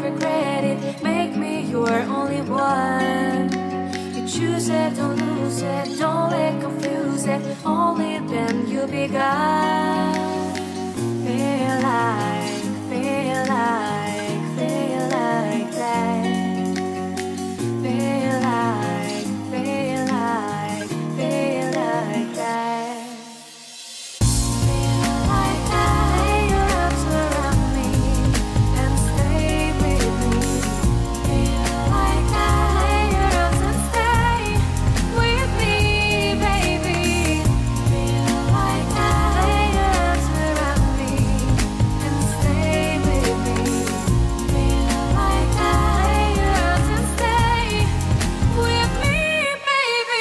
regret it. Make me your only one. You choose it, don't lose it, don't let confuse it. Only then you begun. Feel like, feel like, feel like that. Feel like, feel like, feel like that. Feel like that. Lay your arms around me and stay with me. Feel like that. Lay your arms and stay with me, baby. Feel like that. Lay your arms around me and stay with me. Feel like that. Lay your arms and stay with me, baby.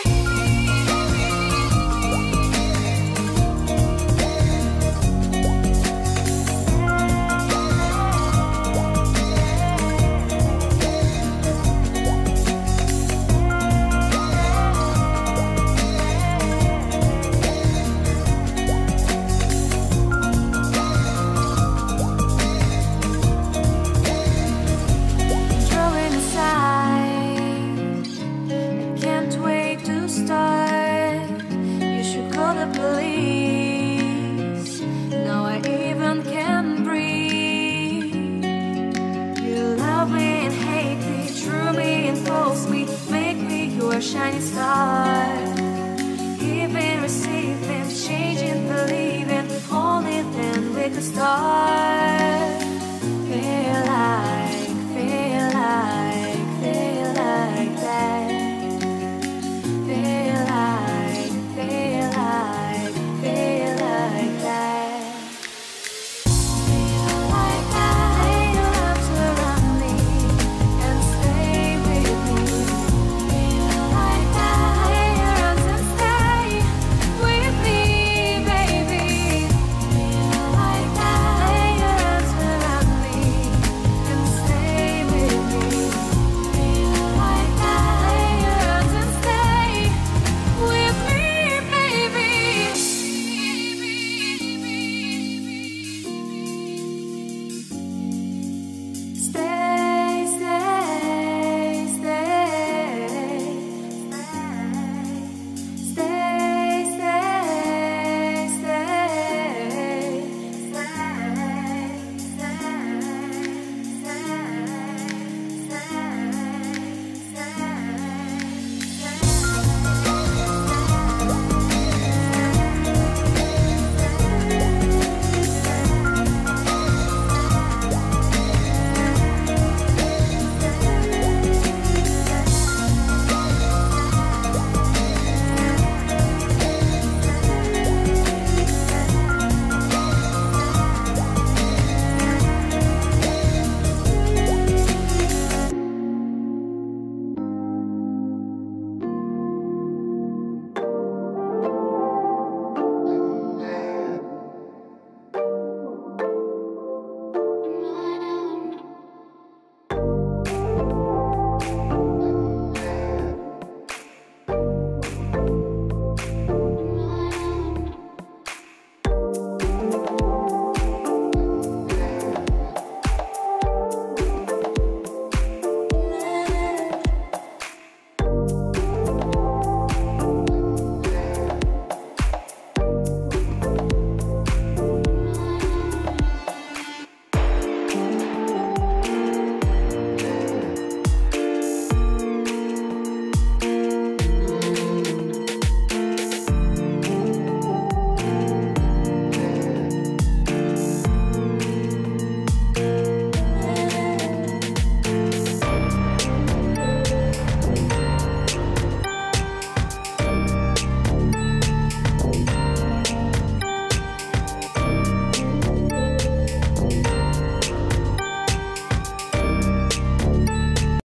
Drawing aside, I can't wait to start. You should call the police. Now I even can breathe. You love me and hate me, true me and false me, make me your shining star. Giving, receiving, changing, believing, only then we could start.